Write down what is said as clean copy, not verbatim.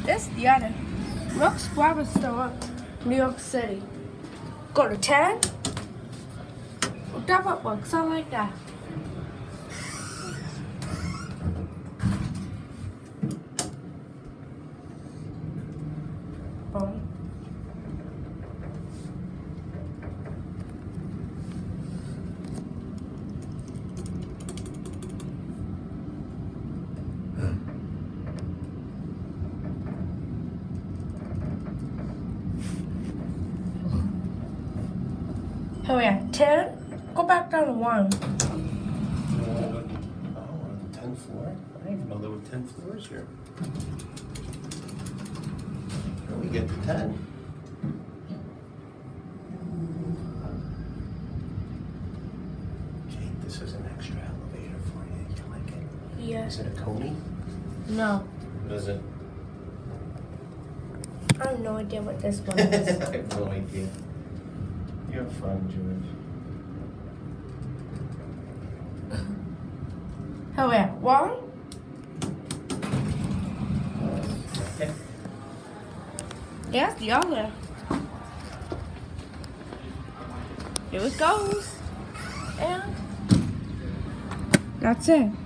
This the other. Rook's Barber Store, New York City. Go to 10. Double up work, something like that. Boom. Here we are, 10. Go back down to 1. On the 10th floor? I didn't even know there were 10 floors here. Here we get to 10. Jade, this is an extra elevator for you. You like it? Yeah. Is it a Coney? No. What is it? I have no idea what this one is. I have no idea. You have fun, George. Here we are, 1. Okay. There's the other. Here it goes. And that's it.